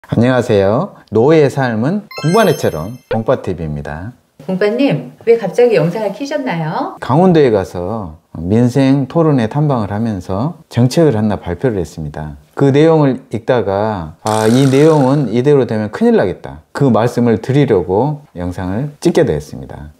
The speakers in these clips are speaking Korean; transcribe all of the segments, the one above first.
안녕하세요. 노예의 삶은 공부하네처럼 공빠TV입니다. 공빠님, 왜 갑자기 영상을 키셨나요? 강원도에 가서 민생 토론회 탐방을 하면서 정책을 하나 발표를 했습니다. 그 내용을 읽다가 이 내용은 이대로 되면 큰일 나겠다. 그 말씀을 드리려고 영상을 찍게 되었습니다.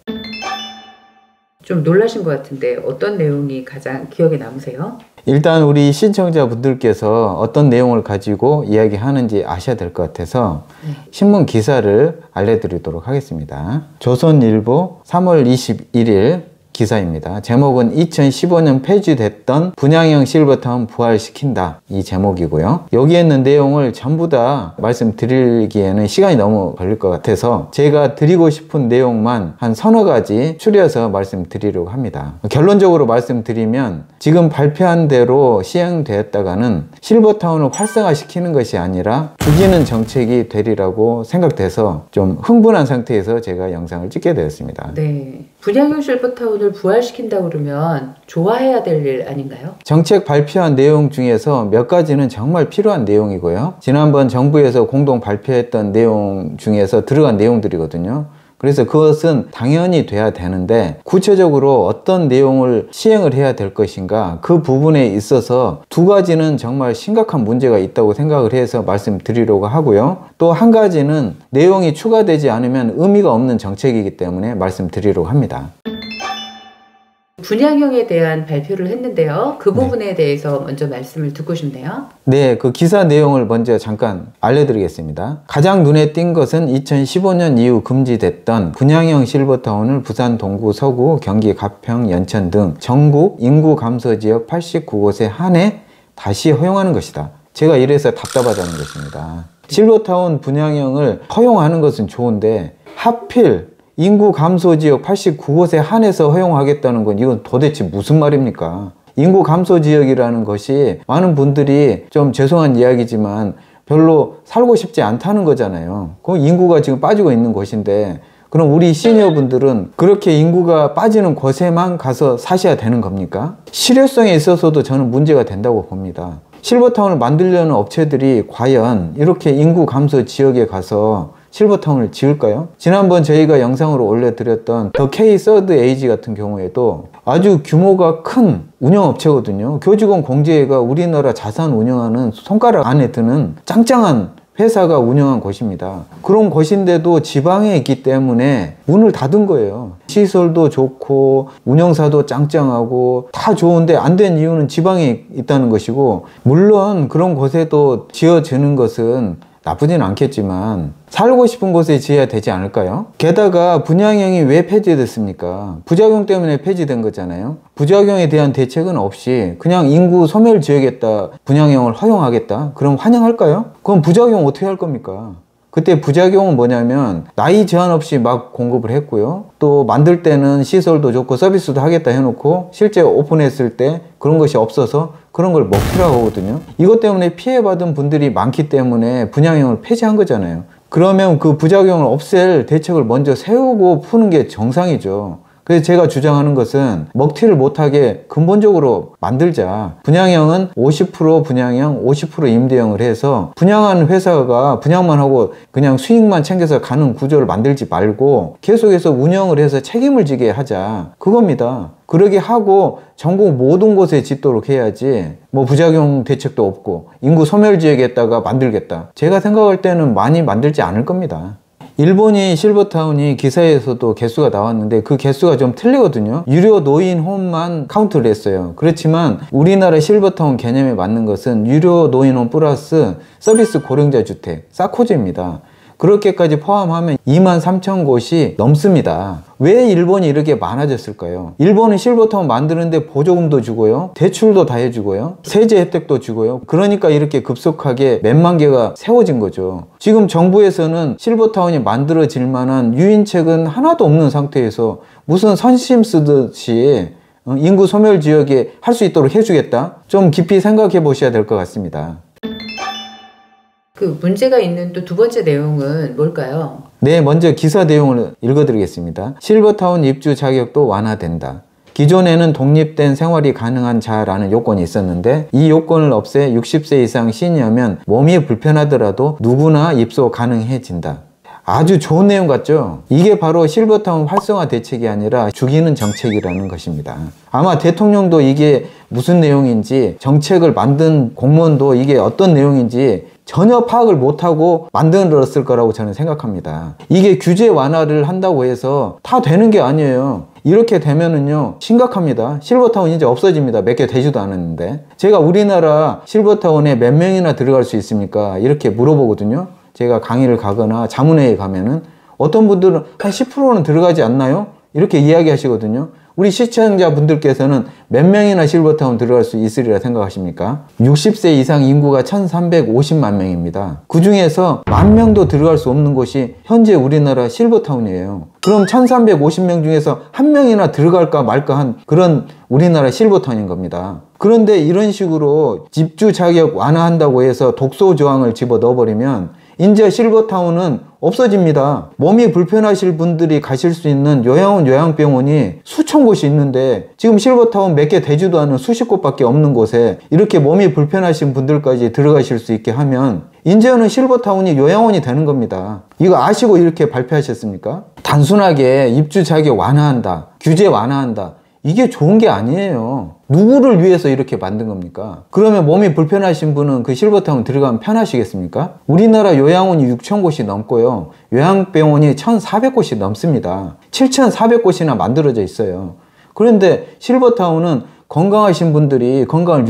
좀 놀라신 것 같은데 어떤 내용이 가장 기억에 남으세요? 일단 우리 시청자분들께서 어떤 내용을 가지고 이야기하는지 아셔야 될 것 같아서 신문 기사를 알려드리도록 하겠습니다. 조선일보 3월 21일 기사입니다. 제목은 2015년 폐지됐던 분양형 실버타운 부활시킨다, 이 제목이고요. 여기에 있는 내용을 전부 다 말씀드리기에는 시간이 너무 걸릴 것 같아서 제가 드리고 싶은 내용만 한 서너 가지 추려서 말씀드리려고 합니다. 결론적으로 말씀드리면 지금 발표한 대로 시행되었다가는 실버타운을 활성화시키는 것이 아니라 죽이는 정책이 되리라고 생각돼서 좀 흥분한 상태에서 제가 영상을 찍게 되었습니다. 네, 분양형 실버타운을 부활시킨다 그러면 좋아해야 될 일 아닌가요? 정책 발표한 내용 중에서 몇 가지는 정말 필요한 내용이고요. 지난번 정부에서 공동 발표했던 내용 중에서 들어간 내용들이거든요. 그래서 그것은 당연히 돼야 되는데 구체적으로 어떤 내용을 시행을 해야 될 것인가, 그 부분에 있어서 두 가지는 정말 심각한 문제가 있다고 생각을 해서 말씀드리려고 하고요. 또 한 가지는 내용이 추가되지 않으면 의미가 없는 정책이기 때문에 말씀드리려고 합니다. 분양형에 대한 발표를 했는데요. 그 부분에 대해서 먼저 말씀을 듣고 싶네요. 네, 그 기사 내용을 먼저 잠깐 알려드리겠습니다. 가장 눈에 띈 것은 2015년 이후 금지됐던 분양형 실버타운을 부산 동구, 서구, 경기 가평, 연천 등 전국 인구 감소 지역 89곳에 한해 다시 허용하는 것이다. 제가 이래서 답답하다는 것입니다. 실버타운 분양형을 허용하는 것은 좋은데 하필 인구 감소 지역 89곳에 한해서 허용하겠다는 건 이건 도대체 무슨 말입니까? 인구 감소 지역이라는 것이 많은 분들이 좀 죄송한 이야기지만 별로 살고 싶지 않다는 거잖아요. 그 인구가 지금 빠지고 있는 곳인데 그럼 우리 시니어분들은 그렇게 인구가 빠지는 곳에만 가서 사셔야 되는 겁니까? 실효성에 있어서도 저는 문제가 된다고 봅니다. 실버타운을 만들려는 업체들이 과연 이렇게 인구 감소 지역에 가서 실버타운을 지을까요? 지난번 저희가 영상으로 올려드렸던 더 K 서드 에이지 같은 경우에도 아주 규모가 큰 운영업체거든요. 교직원 공제회가 우리나라 자산 운영하는 손가락 안에 드는 짱짱한 회사가 운영한 곳입니다. 그런 곳인데도 지방에 있기 때문에 문을 닫은 거예요. 시설도 좋고 운영사도 짱짱하고 다 좋은데 안 된 이유는 지방에 있다는 것이고, 물론 그런 곳에도 지어지는 것은 나쁘진 않겠지만 살고 싶은 곳에 지어야 되지 않을까요? 게다가 분양형이 왜 폐지됐습니까? 부작용 때문에 폐지된 거잖아요. 부작용에 대한 대책은 없이 그냥 인구 소멸 지역에다 분양형을 허용하겠다? 그럼 환영할까요? 그럼 부작용 어떻게 할 겁니까? 그때 부작용은 뭐냐면 나이 제한 없이 막 공급을 했고요. 또 만들 때는 시설도 좋고 서비스도 하겠다 해놓고 실제 오픈했을 때 그런 것이 없어서 그런 걸 먹튀라고 하거든요. 이것 때문에 피해받은 분들이 많기 때문에 분양형을 폐지한 거잖아요. 그러면 그 부작용을 없앨 대책을 먼저 세우고 푸는 게 정상이죠. 그래서 제가 주장하는 것은 먹튀를 못하게 근본적으로 만들자. 분양형은 50% 분양형, 50% 임대형을 해서 분양하는 회사가 분양만 하고 그냥 수익만 챙겨서 가는 구조를 만들지 말고 계속해서 운영을 해서 책임을 지게 하자. 그겁니다. 그러게 하고 전국 모든 곳에 짓도록 해야지 뭐 부작용 대책도 없고 인구 소멸 지역에다가 만들겠다. 제가 생각할 때는 많이 만들지 않을 겁니다. 일본이 실버타운이 기사에서도 개수가 나왔는데 그 개수가 좀 틀리거든요. 유료 노인홈만 카운트를 했어요. 그렇지만 우리나라 실버타운 개념에 맞는 것은 유료 노인홈 플러스 서비스 고령자 주택, 사코즈입니다. 그렇게까지 포함하면 23,000곳이 넘습니다. 왜 일본이 이렇게 많아졌을까요? 일본은 실버타운 만드는데 보조금도 주고요, 대출도 다 해주고요, 세제 혜택도 주고요. 그러니까 이렇게 급속하게 몇만 개가 세워진 거죠. 지금 정부에서는 실버타운이 만들어질 만한 유인책은 하나도 없는 상태에서 무슨 선심 쓰듯이 인구 소멸 지역에 할 수 있도록 해주겠다? 좀 깊이 생각해 보셔야 될 것 같습니다. 그 문제가 있는 또 두 번째 내용은 뭘까요? 네, 먼저 기사 내용을 읽어드리겠습니다. 실버타운 입주 자격도 완화된다. 기존에는 독립된 생활이 가능한 자라는 요건이 있었는데 이 요건을 없애 60세 이상 시니어면 몸이 불편하더라도 누구나 입소 가능해진다. 아주 좋은 내용 같죠? 이게 바로 실버타운 활성화 대책이 아니라 죽이는 정책이라는 것입니다. 아마 대통령도 이게 무슨 내용인지, 정책을 만든 공무원도 이게 어떤 내용인지 전혀 파악을 못하고 만들었을 거라고 저는 생각합니다. 이게 규제 완화를 한다고 해서 다 되는 게 아니에요. 이렇게 되면은요 심각합니다. 실버타운 이제 없어집니다. 몇 개 되지도 않았는데. 제가 우리나라 실버타운에 몇 명이나 들어갈 수 있습니까? 이렇게 물어보거든요. 제가 강의를 가거나 자문회에 가면은 어떤 분들은 한 10%는 들어가지 않나요? 이렇게 이야기하시거든요. 우리 시청자분들께서는 몇 명이나 실버타운 들어갈 수 있으리라 생각하십니까? 60세 이상 인구가 1350만 명입니다. 그 중에서 10,000명도 들어갈 수 없는 곳이 현재 우리나라 실버타운이에요. 그럼 1350명 중에서 한 명이나 들어갈까 말까 한 그런 우리나라 실버타운인 겁니다. 그런데 이런 식으로 입주 자격 완화한다고 해서 독소 조항을 집어 넣어버리면 이제 실버타운은 없어집니다. 몸이 불편하실 분들이 가실 수 있는 요양원, 요양병원이 수천 곳이 있는데 지금 실버타운 몇 개 되지도 않은 수십 곳밖에 없는 곳에 이렇게 몸이 불편하신 분들까지 들어가실 수 있게 하면 이제는 실버타운이 요양원이 되는 겁니다. 이거 아시고 이렇게 발표하셨습니까? 단순하게 입주 자격 완화한다, 규제 완화한다, 이게 좋은 게 아니에요. 누구를 위해서 이렇게 만든 겁니까? 그러면 몸이 불편하신 분은 그 실버타운 들어가면 편하시겠습니까? 우리나라 요양원이 6,000곳이 넘고요. 요양병원이 1,400곳이 넘습니다. 7,400곳이나 만들어져 있어요. 그런데 실버타운은 건강하신 분들이 건강을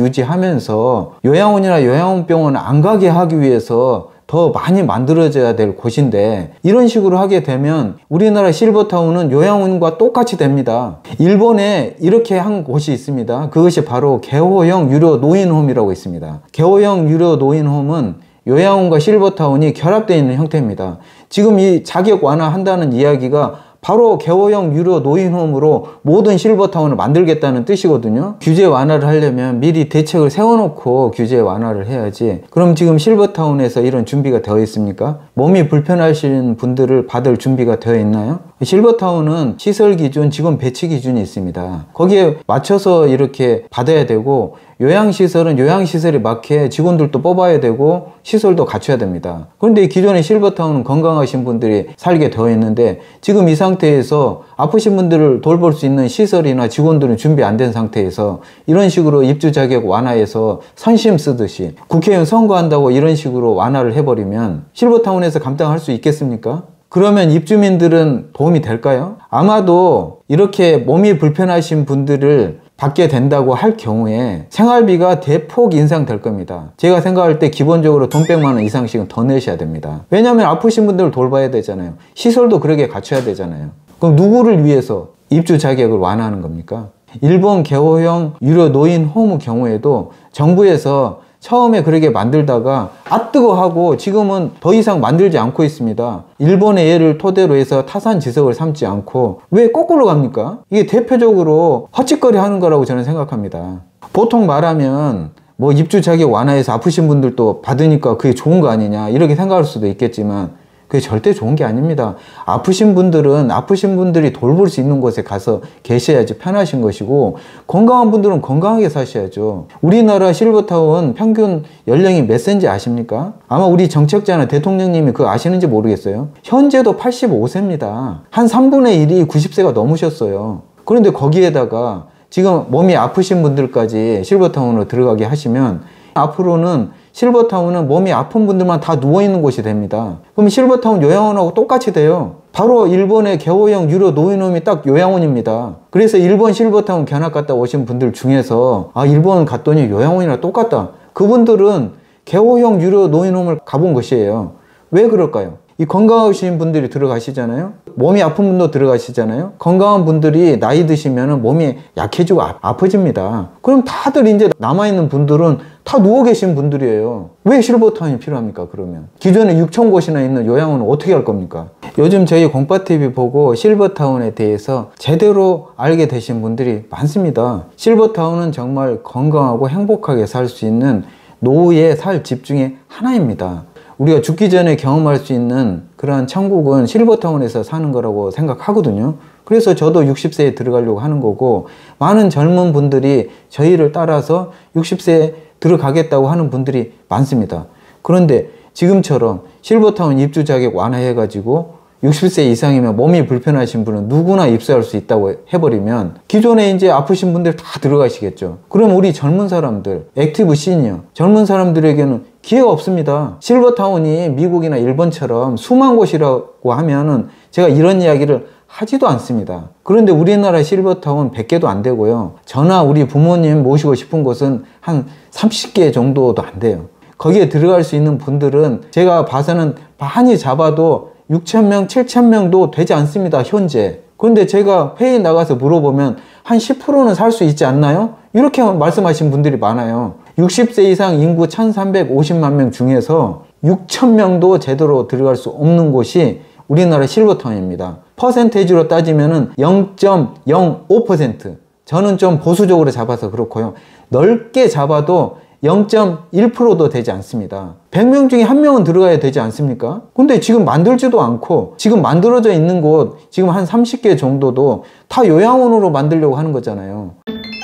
유지하면서 요양원이나 요양병원을 안 가게 하기 위해서 더 많이 만들어져야 될 곳인데 이런 식으로 하게 되면 우리나라 실버타운은 요양원과 똑같이 됩니다. 일본에 이렇게 한 곳이 있습니다. 그것이 바로 개호형 유료 노인홈이라고 있습니다. 개호형 유료 노인홈은 요양원과 실버타운이 결합되어 있는 형태입니다. 지금 이 자격 완화한다는 이야기가 바로 개호형 유료 노인홈으로 모든 실버타운을 만들겠다는 뜻이거든요. 규제 완화를 하려면 미리 대책을 세워놓고 규제 완화를 해야지. 그럼 지금 실버타운에서 이런 준비가 되어 있습니까? 몸이 불편하신 분들을 받을 준비가 되어 있나요? 실버타운은 시설 기준, 직원 배치 기준이 있습니다. 거기에 맞춰서 이렇게 받아야 되고 요양시설은 요양시설에 맞게 직원들도 뽑아야 되고 시설도 갖춰야 됩니다. 그런데 기존의 실버타운은 건강하신 분들이 살게 되어 있는데 지금 이 상태에서 아프신 분들을 돌볼 수 있는 시설이나 직원들은 준비 안 된 상태에서 이런 식으로 입주 자격 완화해서 선심 쓰듯이 국회의원 선거한다고 이런 식으로 완화를 해버리면 실버타운에서 감당할 수 있겠습니까? 그러면 입주민들은 도움이 될까요? 아마도 이렇게 몸이 불편하신 분들을 받게 된다고 할 경우에 생활비가 대폭 인상될 겁니다. 제가 생각할 때 기본적으로 돈 100만 원 이상씩은 더 내셔야 됩니다. 왜냐하면 아프신 분들을 돌봐야 되잖아요. 시설도 그렇게 갖춰야 되잖아요. 그럼 누구를 위해서 입주 자격을 완화하는 겁니까? 일본 개호형 유료 노인 홈의 경우에도 정부에서 처음에 그렇게 만들다가 뜨거 하고 지금은 더 이상 만들지 않고 있습니다. 일본의 예를 토대로 해서 타산지석을 삼지 않고 왜 거꾸로 갑니까? 이게 대표적으로 헛짓거리 하는 거라고 저는 생각합니다. 보통 말하면 뭐 입주 자격 완화해서 아프신 분들도 받으니까 그게 좋은 거 아니냐 이렇게 생각할 수도 있겠지만 그게 절대 좋은 게 아닙니다. 아프신 분들은 아프신 분들이 돌볼 수 있는 곳에 가서 계셔야지 편하신 것이고 건강한 분들은 건강하게 사셔야죠. 우리나라 실버타운 평균 연령이 몇 세인지 아십니까? 아마 우리 정책자나 대통령님이 그거 아시는지 모르겠어요. 현재도 85세입니다. 한 3분의 1이 90세가 넘으셨어요. 그런데 거기에다가 지금 몸이 아프신 분들까지 실버타운으로 들어가게 하시면 앞으로는 실버타운은 몸이 아픈 분들만 다 누워있는 곳이 됩니다. 그럼 실버타운 요양원하고 똑같이 돼요. 바로 일본의 개호형 유료 노인홈이 딱 요양원입니다. 그래서 일본 실버타운 견학 갔다 오신 분들 중에서 일본 갔더니 요양원이랑 똑같다. 그분들은 개호형 유료 노인홈을 가본 것이에요. 왜 그럴까요? 이 건강하신 분들이 들어가시잖아요. 몸이 아픈 분도 들어가시잖아요. 건강한 분들이 나이 드시면 몸이 약해지고 아파집니다. 그럼 다들 이제 남아있는 분들은 다 누워 계신 분들이에요. 왜 실버타운이 필요합니까? 그러면 기존에 6,000곳이나 있는 요양원은 어떻게 할 겁니까? 요즘 저희 공파TV 보고 실버타운에 대해서 제대로 알게 되신 분들이 많습니다. 실버타운은 정말 건강하고 행복하게 살 수 있는 노후의 살 집 중에 하나입니다. 우리가 죽기 전에 경험할 수 있는 그러한 천국은 실버타운에서 사는 거라고 생각하거든요. 그래서 저도 60세에 들어가려고 하는 거고, 많은 젊은 분들이 저희를 따라서 60세에 들어가겠다고 하는 분들이 많습니다. 그런데 지금처럼 실버타운 입주 자격 완화해가지고 60세 이상이면 몸이 불편하신 분은 누구나 입주할 수 있다고 해버리면 기존에 이제 아프신 분들 다 들어가시겠죠. 그럼 우리 젊은 사람들, 액티브 시니어, 젊은 사람들에게는 기회가 없습니다. 실버타운이 미국이나 일본처럼 수만 곳이라고 하면은 제가 이런 이야기를 하지도 않습니다. 그런데 우리나라 실버타운 100개도 안 되고요. 저나 우리 부모님 모시고 싶은 곳은 한 30개 정도도 안 돼요. 거기에 들어갈 수 있는 분들은 제가 봐서는 많이 잡아도 6,000명, 7,000명도 되지 않습니다, 현재. 그런데 제가 회의에 나가서 물어보면 한 10%는 살 수 있지 않나요? 이렇게 말씀하신 분들이 많아요. 60세 이상 인구 1,350만 명 중에서 6,000명도 제대로 들어갈 수 없는 곳이 우리나라 실버타운입니다. 퍼센테이지로 따지면은 0.05%. 저는 좀 보수적으로 잡아서 그렇고요. 넓게 잡아도 0.1%도 되지 않습니다. 100명 중에 1명은 들어가야 되지 않습니까? 근데 지금 만들지도 않고 지금 만들어져 있는 곳 지금 한 30개 정도도 다 요양원으로 만들려고 하는 거잖아요.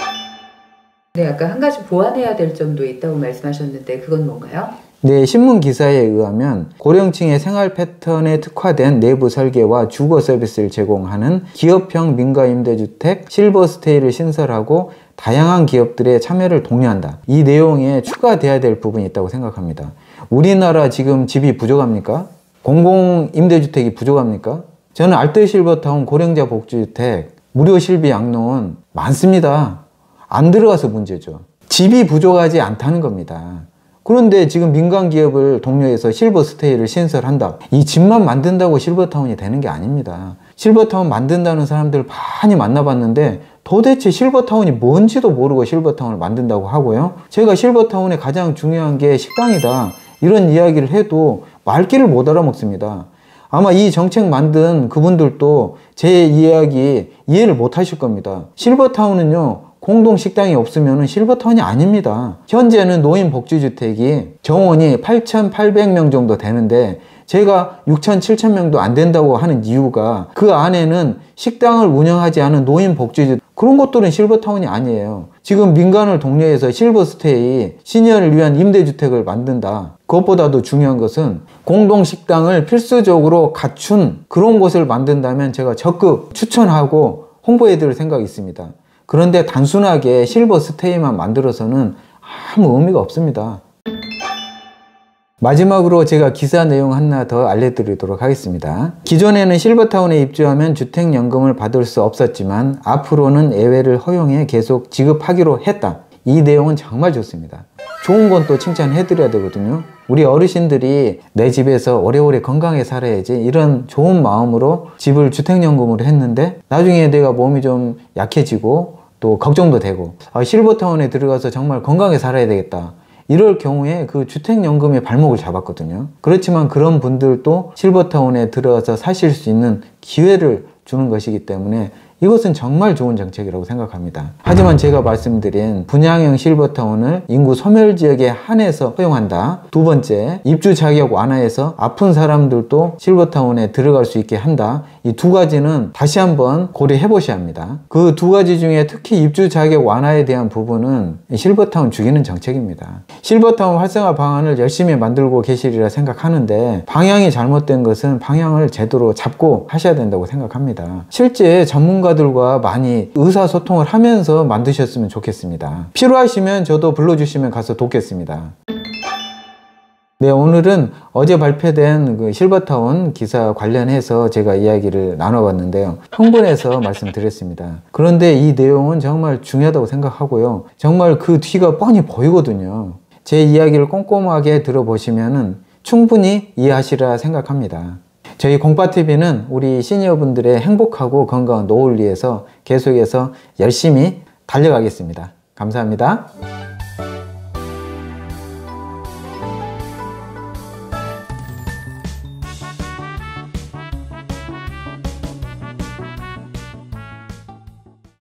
네, 아까 한 가지 보완해야 될 점도 있다고 말씀하셨는데 그건 뭔가요? 네, 신문 기사에 의하면 고령층의 생활 패턴에 특화된 내부 설계와 주거 서비스를 제공하는 기업형 민가임대주택 실버스테이를 신설하고 다양한 기업들의 참여를 독려한다. 이 내용에 추가돼야 될 부분이 있다고 생각합니다. 우리나라 지금 집이 부족합니까? 공공임대주택이 부족합니까? 저는 알뜰 실버타운 고령자 복지주택 무료 실비 양로원 많습니다. 안 들어가서 문제죠. 집이 부족하지 않다는 겁니다. 그런데 지금 민간 기업을 독려해서 실버스테이를 신설한다. 이 집만 만든다고 실버타운이 되는 게 아닙니다. 실버타운 만든다는 사람들 많이 만나봤는데 도대체 실버타운이 뭔지도 모르고 실버타운을 만든다고 하고요. 제가 실버타운의 가장 중요한 게 식당이다. 이런 이야기를 해도 말귀를 못 알아먹습니다. 아마 이 정책 만든 그분들도 제 이야기 이해를 못 하실 겁니다. 실버타운은요, 공동식당이 없으면 실버타운이 아닙니다. 현재는 노인복지주택이 정원이 8,800명 정도 되는데 제가 6,000, 7,000명도 안 된다고 하는 이유가 그 안에는 식당을 운영하지 않은 노인복지주택 그런 것들은 실버타운이 아니에요. 지금 민간을 독려해서 실버스테이, 시니어를 위한 임대주택을 만든다. 그것보다도 중요한 것은 공동식당을 필수적으로 갖춘 그런 곳을 만든다면 제가 적극 추천하고 홍보해 드릴 생각이 있습니다. 그런데 단순하게 실버스테이만 만들어서는 아무 의미가 없습니다. 마지막으로 제가 기사 내용 하나 더 알려드리도록 하겠습니다. 기존에는 실버타운에 입주하면 주택연금을 받을 수 없었지만 앞으로는 예외를 허용해 계속 지급하기로 했다. 이 내용은 정말 좋습니다. 좋은 건 또 칭찬해드려야 되거든요. 우리 어르신들이 내 집에서 오래오래 건강하게 살아야지 이런 좋은 마음으로 집을 주택연금으로 했는데 나중에 내가 몸이 좀 약해지고 또 걱정도 되고 실버타운에 들어가서 정말 건강하게 살아야 되겠다. 이럴 경우에 그 주택연금의 발목을 잡았거든요. 그렇지만 그런 분들도 실버타운에 들어가서 사실 수 있는 기회를 주는 것이기 때문에 이것은 정말 좋은 정책이라고 생각합니다. 하지만 제가 말씀드린 분양형 실버타운을 인구 소멸 지역에 한해서 허용한다. 두 번째, 입주 자격 완화해서 아픈 사람들도 실버타운에 들어갈 수 있게 한다. 이 두 가지는 다시 한번 고려해 보셔야 합니다. 그 두 가지 중에 특히 입주 자격 완화에 대한 부분은 실버타운 죽이는 정책입니다. 실버타운 활성화 방안을 열심히 만들고 계시리라 생각하는데 방향이 잘못된 것은 방향을 제대로 잡고 하셔야 된다고 생각합니다. 실제 전문가들과 많이 의사소통을 하면서 만드셨으면 좋겠습니다. 필요하시면 저도 불러주시면 가서 돕겠습니다. 네, 오늘은 어제 발표된 그 실버타운 기사 관련해서 제가 이야기를 나눠봤는데요. 흥분해서 말씀드렸습니다. 그런데 이 내용은 정말 중요하다고 생각하고요. 정말 그 뒤가 뻔히 보이거든요. 제 이야기를 꼼꼼하게 들어보시면 충분히 이해하시리라 생각합니다. 저희 공파TV는 우리 시니어분들의 행복하고 건강한 노후를 위해서 계속해서 열심히 달려가겠습니다. 감사합니다.